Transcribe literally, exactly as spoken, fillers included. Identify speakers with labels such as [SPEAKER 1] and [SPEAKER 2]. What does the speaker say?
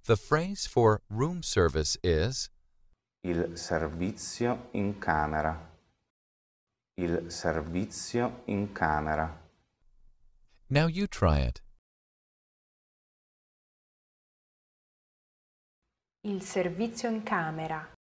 [SPEAKER 1] The phrase for room service is
[SPEAKER 2] Il servizio in camera. Il servizio in camera.
[SPEAKER 1] Now you try it.
[SPEAKER 3] Il servizio in camera.